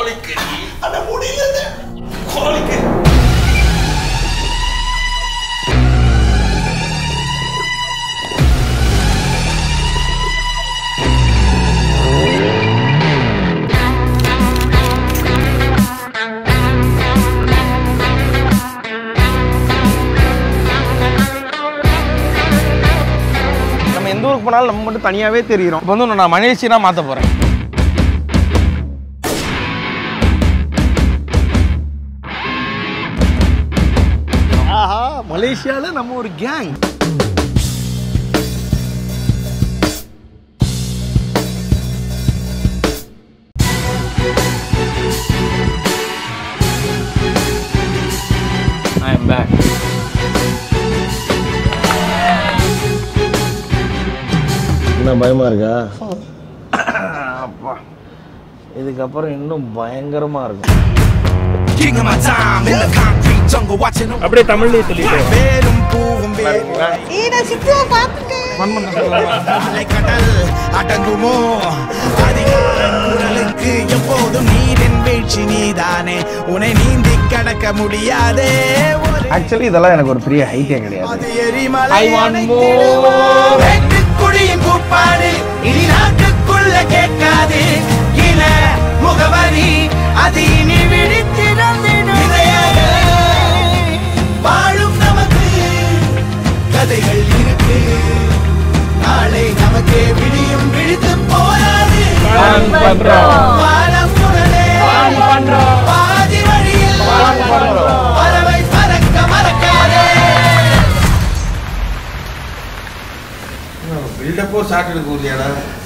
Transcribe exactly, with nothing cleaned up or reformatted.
கோழிக்கறி அட முடியல கோழிக்கறி எந்த ஊருக்கு போனாலும் நம்ம மட்டும் தனியாவே தெரியும். இப்போ வந்து நான் மலேசியா மாற்ற போறேன். ஆஹா, மலேசியால நம்ம ஒரு கேங். I am back. என்ன பயமா இருக்கா? அப்பா, இதுக்கப்புறம் இன்னும் பயங்கரமா இருக்கும். அப்படியே தமிழ்லயே சொல்லிட்டேன். அடங்குமோ அதிகாரங்களுக்கு எப்போதும் நீரின் வீழ்ச்சி நீதானே உன்னை நீந்தி கடக்க முடியாதே. ஆக்சுவலி இதெல்லாம் எனக்கு ஒரு பெரிய ஹைட்டே கிடையாது. குடியின் கூப்பாடு இனி நாட்டுக்குள்ள கேட்காது இன முகவரி அது இனி விழித்திருந்திடும். வாழும் நமக்கு கதைகள் இருக்கு நாளை நமக்கே விடியும் விழித்து போராது. வாழம் குரலே பாதி வழியில் பறவை பறக்க மறக்காதே. பில்டப்போ ஷார்ட் எடுக்க முடியாதா?